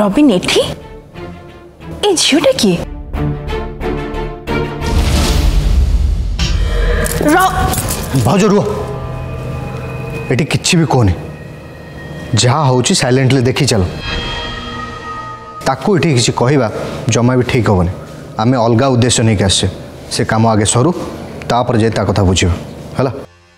Robin एठी ए zeta किए भाज रुह ये किसी भी कहनी जहाँ हूँ साइलेंटली देखी चल ताकू ये किसी कहवा जमा भी ठीक हेनी आम अलग उद्देश्य नहीं आसे से काम आगे सरू तापर जे ता कथा बुझे है।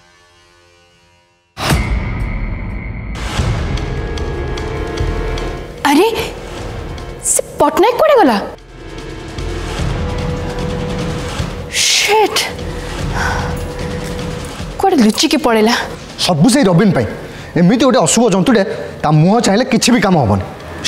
अरे से पटनायक कड़े गला शिट कड़े लुचि के पड़ेला सब से रबिन एमती गोटे अशुभ जंतुटे ता मुह चाहिए किसी भी काम हेनी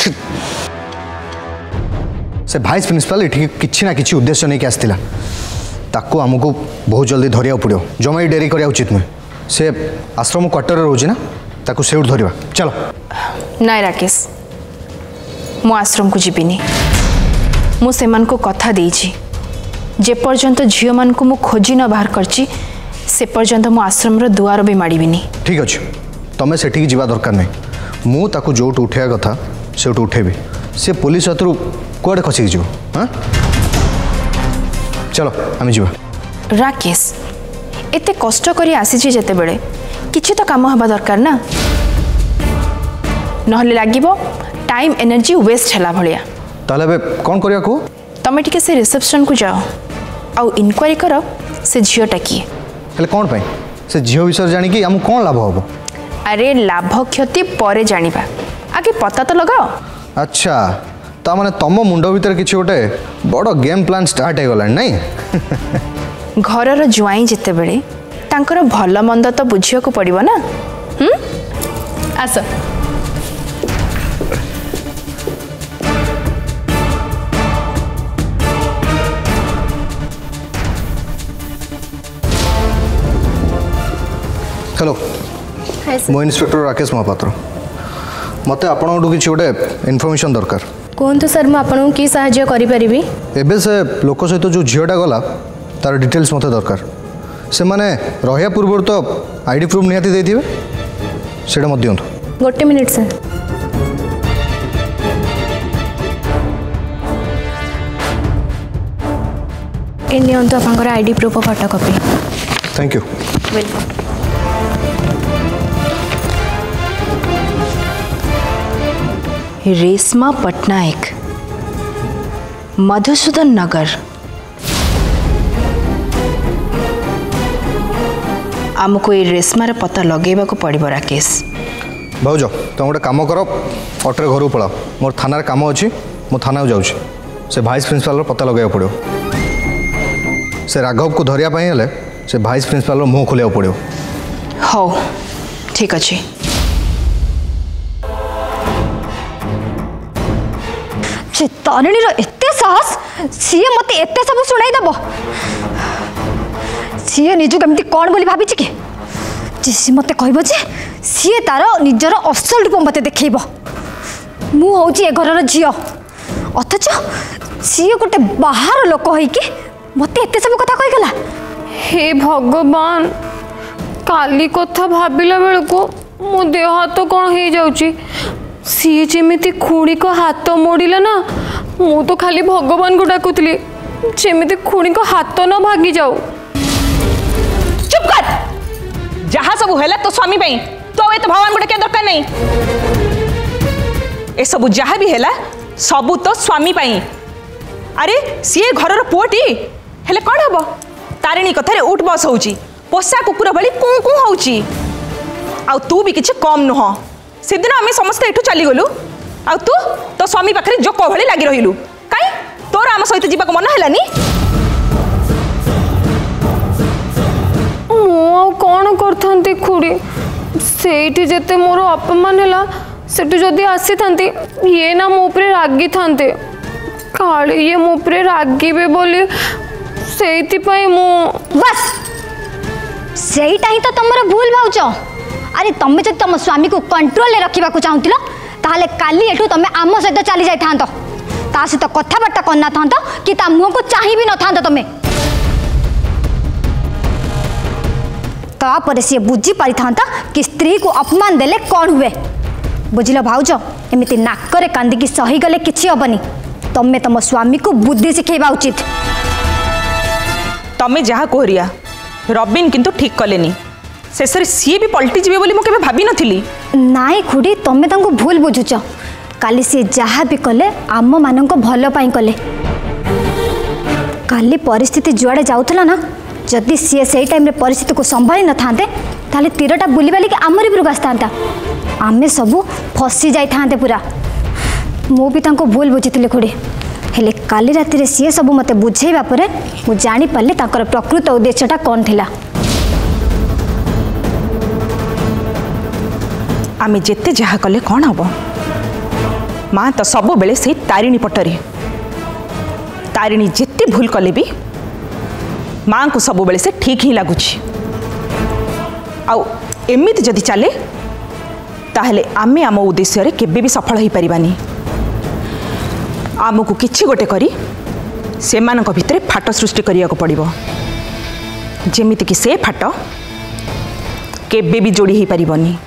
से भाइस प्रिंसिपल ये किसी ना किसी उद्देश्य नहीं आसला ताकू आमको बहुत जल्दी धरिया पड़ो जमा ही डेरी करा उचित नुहे से आश्रम क्वार्टर रोचे ना ताकू से धरवा चलो नाई राकेश मु आश्रम को जीविनी मु सेमान को कथा देइछि जे पर्यंत झियो मान को मु खोजी न बाहर करछि से पर्यंत मु आश्रम रो दुआर भी माड़ीबिनी। ठीक अच्छे तुम्हें सेठी जीवा दरकार नहीं मु ताकू जोट उठा कथा से उठेबी से पुलिस हाथ कुआडे खसिक जीव। हाँ चलो आम जीवा। राकेश एते कष्ट करी आसीछि जेते बेले किछि तो काम हबा दरकार ना नहले लागिबो टाइम एनर्जी वेस्ट हैला भलिया। ताले बे कोन करिया को तमे टिके से रिसेप्शन को जाओ आउ इनक्वारी करो से झियोटा किए हेले कोन पई से झियो विषय जानि कि हम कोन लाभ होबो। अरे लाभ क्षति परे जानिबा आगे पता तो लगाओ। अच्छा ता माने तम मुंड भीतर किछि गोटे बड़ गेम प्लान स्टार्ट हे गला नहीं घरर जुआई जेते बेले तांकर भल मंद तो बुझियो को पड़िबो ना। आस हेलो मो इन्स्पेक्टर राकेश महापात्र मते आपन किसी गोटे इनफॉरमेशन दरकार कहतु सर मुझे आपको कि साहाय्य करी एबे से लोक सहित जो झीटा गला तार डिटेल्स मते दरकार से माने रहिया पूर्व तो आईडी प्रूफ निहाती देथिबे सेटा मत दियंतु। गोटे मिनिट सर ए नियंतु आपनकर ID proof photocopy. Thank you. Welcome. Reshma Patnaik Madhusudan Nagar आमको ये रेशमार पता लगेबा को पड़िबो। राकेश भाउज तुम गोटे कम कर अटरे घर पलाओ मोर थाना काम अच्छी मो थाना जाऊँ से भाइस प्रिंसिपाल पता लगे पड़ो से राघव को धरिया से भाइस प्रिंसिपाल मुँह खोलिया पड़ो। हो ठीक अच्छे तरणीर एते साहस सीए मत एते सब शुणाई दब सीए निज कमी कौन बोली भाभी कि सी मत कह सीए तार निजर असल रूप मत देखेब मु हूँ ए घर झी अथच सीए गोटे बाहर लोक होइकी मत एते सब कथा कहीगला। हे भगवान काली कथा भाविला बेलू मो देह हाथ कौन हो जाऊँगी सी जमी खुणी को हाथ मोड़ला ना मु तो खाली भगवान को डाकुली जमी खुणी को हाथ न भागी जाऊ। चुप कर जहाँ सब है तो स्वामी पे तो ये तो भगवान को क्या दरकार नहीं ए सब जहाँ भी है सबू तो स्वामी पाई। अरे सी घर पुओटी हेले कौन हम तारिणी कथार उठ बस हो पोषा कुकुर भली कु कु होची आ तू भी किसी कम नुह से दिन आम समस्ते एठू चलीगलु आ तू तो स्वामी पाखे जोक भली लगी रही कहीं तोर आम सहित जीवा मन है कौन करथांती खुड़ी सेठी जेते मोर अपमान है सेठू जदि आसी थांती ये ना मो उपरे रागी थांते काले ये मो उपरे रागिबे बोली सेठी पई मु बस सेईटा ही तो तमरा भूल भाउच। अरे तमे जब तुम स्वामी को कंट्रोल ले रखा चाहूल ताहले काली एठू तमे आम सहित चली जाई थांतो ता सहित कथबार्ता करना थांतो कि ता मुह को चाहि भी न थांतो तमे तापर सी बुझी पारि थांता कि स्त्री को अपमान देले कौन हुए बुझिल भाउज एमती नाकरे कांदिकी सहीगले किछि हबनी तमे तम स्वामी को बुद्धि शिखेबा उचित तमे जहाँ कोहरिया रबिन किंतु ठीक कलेनी शेष सी भी पलटि जीवे बोली मुझे भाभी नथिली नाई खुड़ी तमे तांको भूल बुझुच काली सी जहाँ भी कले आम मानक भल पाई कले काली परिस्थिति जुआड़े जाउथला ना जदि सी से टाइम परिस्थिति को संभाली न थांते ताले तीरटा बुली बाली के आमरी पुरक आसता आमे सबू फसी जाई थांते पूरा मु भी तांको भूल बुझीतिली खुड़ी हेले काली राति रे सी सब मते बुझेइबा परे मु जानि पाले ताकर प्रकृत उद्देश्यटा कोन थिला आमे जेते जहाँ कले कौन हम माँ तो सब बेले से तारिणी पटरे तारिणी जेते भूल कले भी माँ को सब बेले से ठीक ही लगुच एमिति जदि चले ताहले आमे आम उद्देश्य रे केबे भी सफल हो पारिबानी आमको किछि गोटे करी सेमानक भितरे फाट सृष्टि करिया को पड़िबो जेमिति कि से फाट केबे भी जोड़ी ही पारिबनी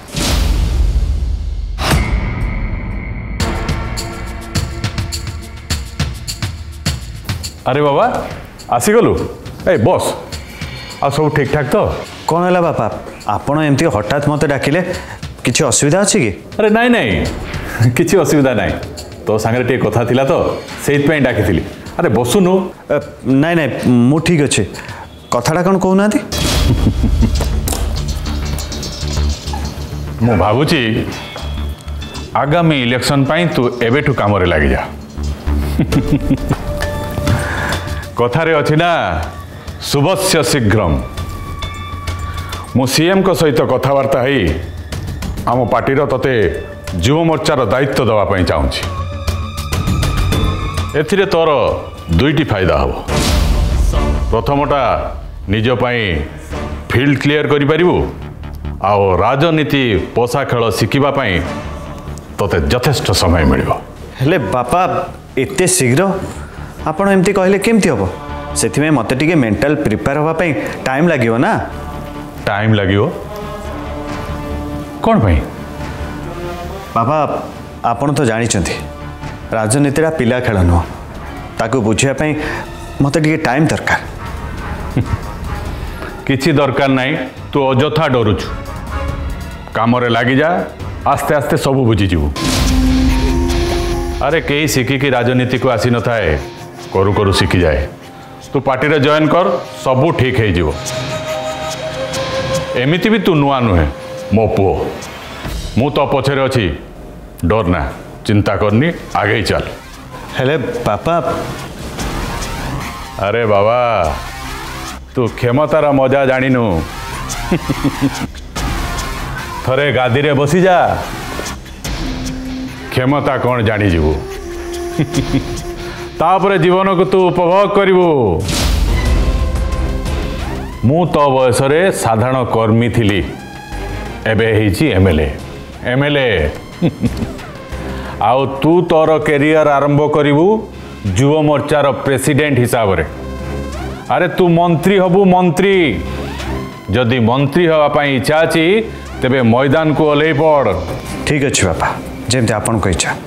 अरे बाबा आसीगलु ए बस आ सब ठीक ठाक तो कौन है बापा आपण एमती हठात मत डाकिले किसी असुविधा अच्छी कि अरे नाई नाई किसी असुविधा नाई तो सांगे टे कथा थिला तो सेइतपई डाकिथिली अरे बसुनु नाई नाई मु ठीक अच्छे कथाटा कौन कहूना मु भाबुची आगामी इलेक्शन पाई तू एबेठू काम रे लागी जा कथारे अच्छी ना शुभस्य शीघ्रम मु सीएम को सहित कथबार्ता है आम पार्टीर तते युव मोर्चार दायित्व दवाई चाहूँगी एथिरे तोर दुईटी फायदा हम प्रथमटा निज पाई फील्ड क्लियर करिपारिबु आउ राजनीति पोषा खेल शिखिबा पाई तते यथेष्ट समय मिलिबो हेले बापा एते शीघ्र आपण एमती कहले केमती हम से मत टे मेंटल प्रिपेयर होगापी टाइम लगे ना टाइम लगे कौन भाई बाबा आपण तो जानी राजनीति पिला खेल नुह ताकू बुझापी मत टे टाइम दरकार किसी दरकार नहीं तू अजथा डरुचु काम लगी जा आस्ते आस्ते सब बुझीजु अरे कई शिखिकी राजनीति को आसी न थाए करू करू शिखी जाए तू पार्टी रे जॉइन कर सबू ठीक है जीवो एमिति भी तू नुआ नुहे मो पुओ मु तो पछरे अच्छी डर ना चिंता करनी आगे ही चल हेले पापा अरे बाबा तू क्षमतार मजा जानिनु थरे गादी रे बसी जा क्षमता कौन जानी जीवु तापरे जीवन को तू उपभोग करिवु मु तो बयस रे साधारण कर्मी थिली एबे हेची एमएलए आउ तू तोर कैरियर आरंभ करिवु युव मोर्चार प्रेसिडेंट हिसाब रे अरे तू मंत्री हबु मंत्री जदि मंत्री हवा पाई इच्छा अछि तेबे मैदान को ओल्लै पड़ ठीक अच्छे बापा जेमती आपन को इच्छा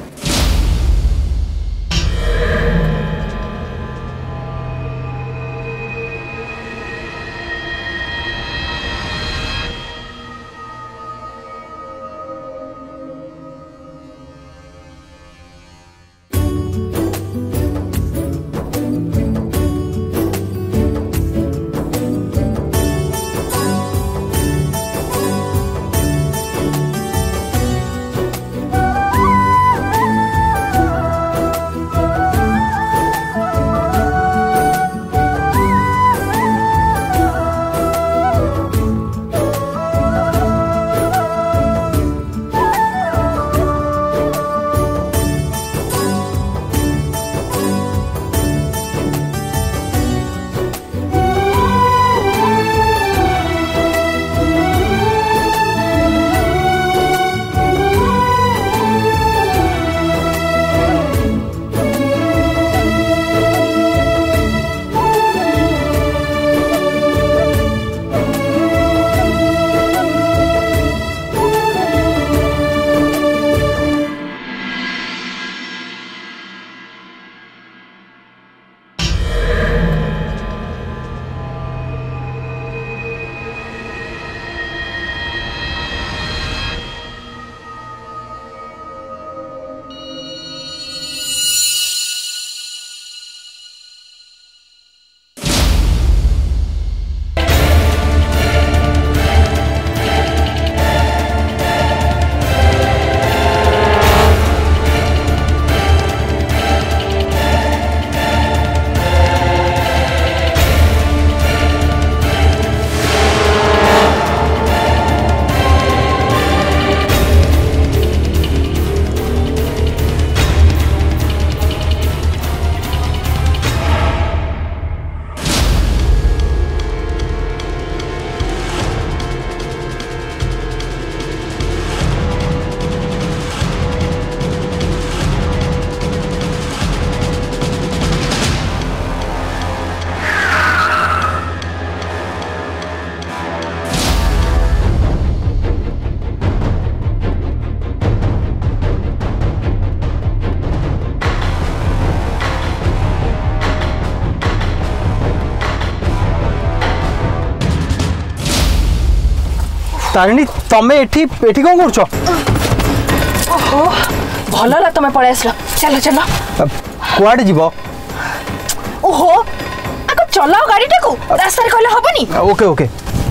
तारिणी तमे एठी एठी कौन करछो? ओहो भल ला तुम पळे आसलो चलो चलो कुआडे जीवो? ओहो आको चलाओ गाड़ीटा को रास्ता रे कहले हबनी। ओके ओके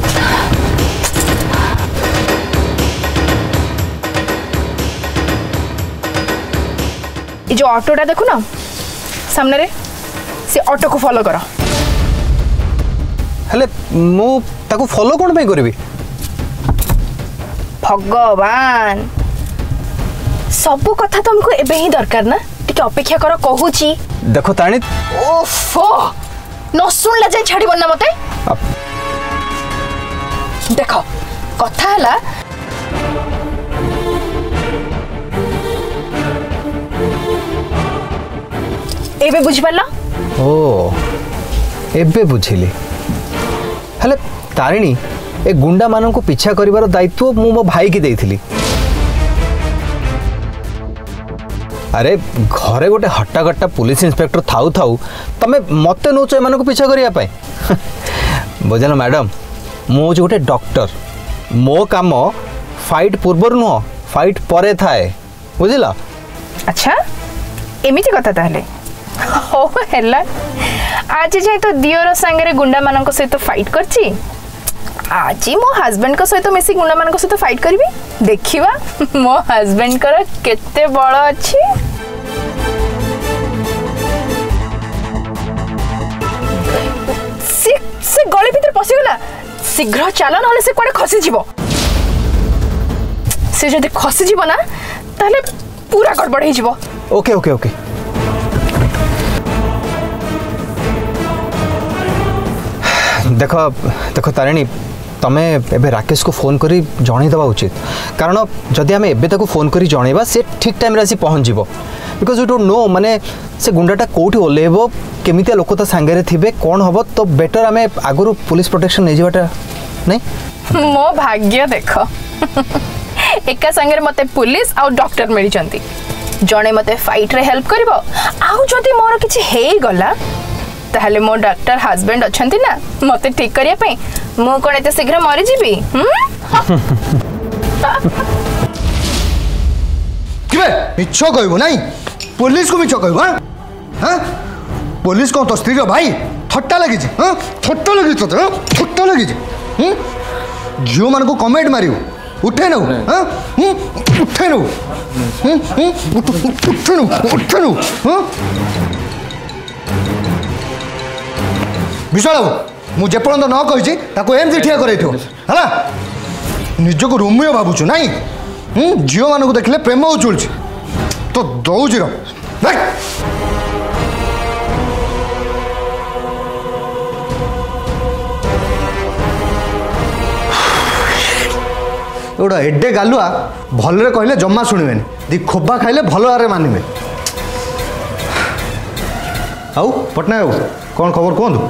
ये जो ऑटोटा देखो ना सामने रे से ऑटो को फॉलो करो। हेले मु ताको फॉलो कोन पे करबी? भगवान सबु कथा तुमको एबे ही दरकार ना टिके अपेक्षा करो कहूची। देखो तारिणी ओफो न सुनला जाय छाड़ी बन्ना मते देखो कथा हला एबे बुझि पाला? ओ एबे बुझिली। हेले तारिणी ए गुंडा मानन को पीछा करिवार दायित्व मु मो भाई की देइथिली। अरे घरे गोटे हट्टाकट्टा पुलिस इंस्पेक्टर थाउ थाउ तमे मते नोच एमान को पीछा करिया पाए बुझल मैडम मु हूँ गोटे डॉक्टर मो काम फाइट पूर्वर नुह फाइट परे थाए बुझल। अच्छा एमिति कथा ताहले हो हेला आज जाए तो दियोर संगे गुंडा मानक सहित फाइट करची आज मो हस्बैंड को सहित मिसी गुंडा मानक सहित फाइट करबी देखिबा मो हस्बैंड कर केते बड़ अछि। से गली भीतर पसी गला शीघ्र चलो नले से कोडे खसी जीवो से जदि खसी जीवो ना ताले पूरा गड़बड़ ही जीवो। ओके ओके ओके देखो देखो तारिणी तमे एबे राकेश को फोन करी जणै दबा उचित कारण जदि आमे एबे ताको फोन करी जणैबा से ठीक टाइम रे आसी पहुंच जीवो बिकॉज यू डोंट नो माने से गुंडाटा कोठी ओलेबो केमितिया लोक ता संगे रे थिबे कोन हबो तो बेटर आमे आगुरु पुलिस प्रोटेक्शन नै जीवाटा नहीं मो भाग्य देखो एका संगे मते पुलिस आ डॉक्टर मिली जंती जणे मते फाइट रे हेल्प करबो आउ जदि मोर किछि हेई गला ताहले मो डॉक्टर हस्बैंड अछंती ना मते ठीक करिया पई मु कोन एते शीघ्र मरि जीबी किबे मिछो कहबो नहीं पुलिस को मिछो कहबो हां पुलिस को तो स्त्री रो भाई ठट्टा लगी छी हां ठट्टा लगी तो ठट्टा लगी छी जियो मान को कमेंट मारियो उठे न हां उठे न उठे न हां विशाल बाबू मुझे पर्यंत न कही ताको एमती ठिया कर निज को रोमियो भावुँ ना झील मान को देखले प्रेम उचुल तो दौज गोटा एडे गालुआ भलरे कहले जम्मा शुणवे दी खोबा खाइले भल आरे मानवे आउ पटनायक बाबू कौन खबर कहतु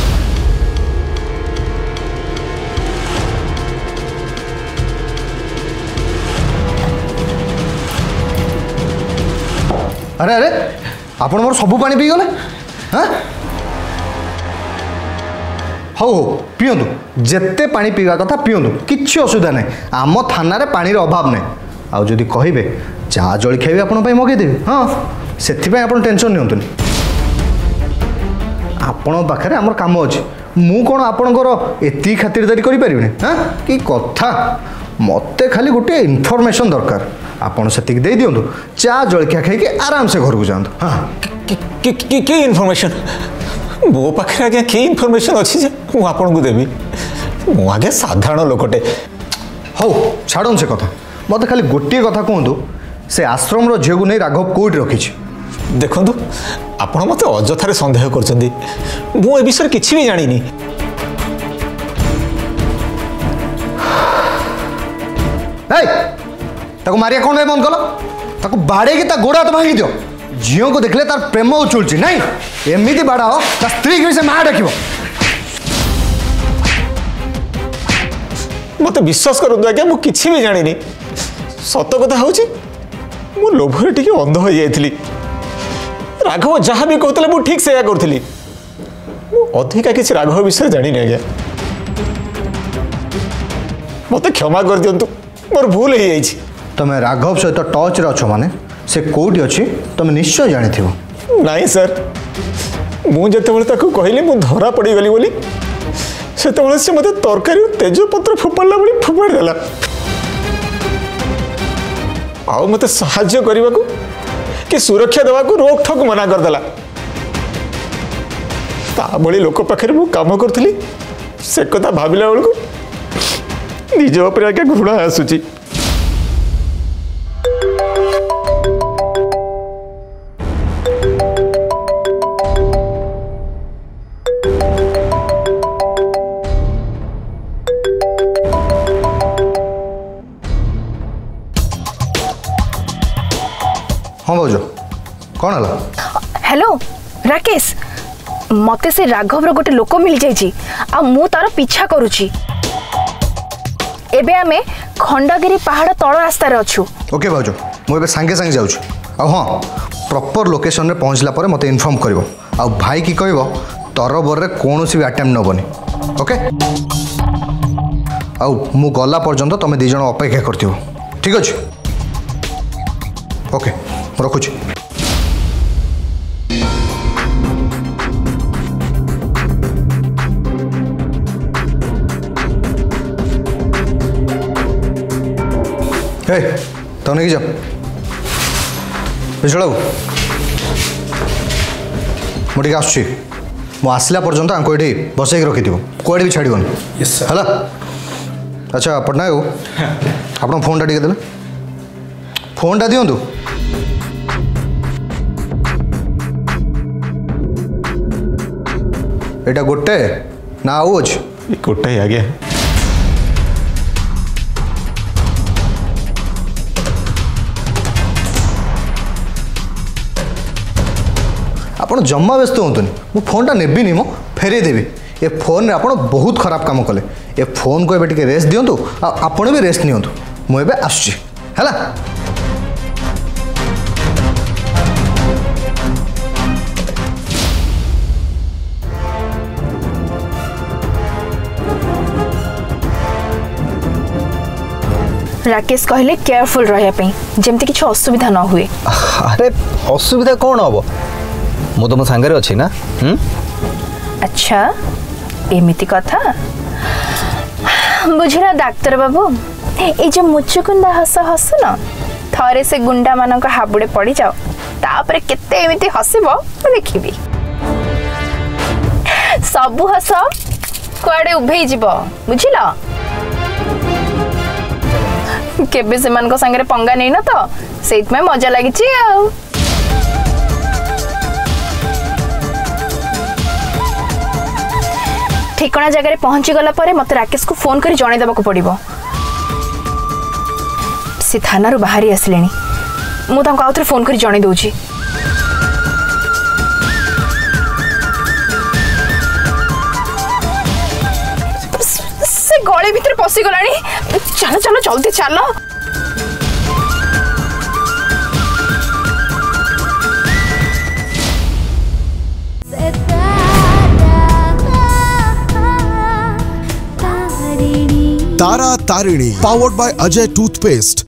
अरे अरे आपण मोर सबू पानी पी गले हाँ हो पियंतु जेते पानी पीवा कथा पियंतु किछि असुविधा नहीं आम थाना रे पानी रे अभाव नहीं आउ जदि कहिबे चा जलखिया भी आपण पई मगे देबी हाँ सेथि पई आपण टेंशन नियंतुनी आपण पाखरे हमर काम अछि मु कोन आपणकर एति खातिरदारी करि परिबिनी हाँ कि कथा मते खाली गोटे इनफॉरमेशन दरकार आपण सेतिक दे दियंतु चा जलखिया खाई के आराम से घर को जांतु हाँ की इनफॉरमेशन मो पाखे आज्ञा कि इनफॉरमेशन अच्छी जे मु आपन को देबी मु आगे साधारण लोकटे हौ छाड़न से कथा मत खाली गोटे कथा कहतु से आश्रम रो झियो को नहीं राघव कोट रखी देखंतु आपण मते अजथारे संदेह करचंदी मु ए विषय किछि भी जानिनी ए ताको मारिया कौन है मन कल ताको बाड़े की ता गोड़ा तो भांगी दियो झील को देखले तार प्रेम उचुलची नहीं एमती बाड़ा हो ता स्त्री की से मां डाकिबो मते विश्वास करंतु आज्ञा मु किछि भी जानिनी सत कथा होची मु लोभरे टिके अंध हो जाइथिली राघव जहाँ भी कहते मु ठीक से या करथिली मु अधिका किछि राघव विषय जानिनी आज्ञा मत क्षमा कर दिंतु मोर भूल हो जाइए। तुम राघव सहित टच रे अछ माने से कोठी अछि तुम निश्चय जानिथिबो। नहीं सर मुझे कहली मु धरा पड़ी गली बोली से मत तरकारी तेजपत्र फोपाड़ा बड़ी फोपाड़ी देला आउ मत साहाय्य करने को कि सुरक्षा देवा को रोक ठोक मना करदेला ताभली लोक पाखे मु काम करी से कथा भाविला बेलू निज उपर आगे घृणा आसूची। हाँ भाज कौन है? हेलो राकेश, मते से राघव रो गोटे लोक मिल जाइए आ मु तार पीछा करुची। एबे आमे खंडगिरी पहाड़ तल रास्ता रे अछु। ओके भाज मुझे सांगे सांगे जाऊँ। आ हाँ प्रॉपर लोकेशन रे पहुँचला पर मते इन्फॉर्म करिवो। आ भाई की कहबो तरबर रे कोनोसी भी अटेम्प्ट नबनी। ओके आ मु गला पर्यंत तुम दी जण अपेक्षा करथिबो। ठीक अछि? ओके रखुची। हे तो नहीं जा बिछड़ा मुझे आसुची मु आसला पर्यंत आंको ये बसैक रखी कौड़े भी छाड़न है। अच्छा पटनायक आप फोन टा टे फोन टा दिंतु। एटा गोटे ना आउ अच्छे गोटे आगे आप जमा व्यस्त हूँ मु फोन टा नेबिनी मो फेरे देवी। ए फोन रे आपण बहुत खराब काम कले। ए फोन को एबे रेस्ट दिंतु आपण भी रेस्ट नियंतु। मुझे आसुची है। राकेश कहले केयरफुल रहा जमती किसी असुविधा न हुए। अरे असुविधा कौन हम मु तुम सांगे अच्छी ना। अच्छा एमिति कथा बुझला डाक्तर बाबू। ये जो मुचुकुंदा हस हस न थरे से गुंडा मान हाबुड़े पड़ जाओ तापर केते एमिति हसब देखी सबु हस कुआडे उभे जीव बुझिल। केबे से मान को संगे पंगा नहीं ना तो सेत में मजा लगी। ठिकना जगह पहुंची गला परे मत राकेश को फोन कर जणे देबा को पड़िबो। से थाना रो बाहरी आसलेनी मु तांको आउथरे फोन कर जणे दउची। से गळे भीतर पसी गलानी। चलो चलो जल्दी चलो। Tara Tarini powered by Ajay toothpaste.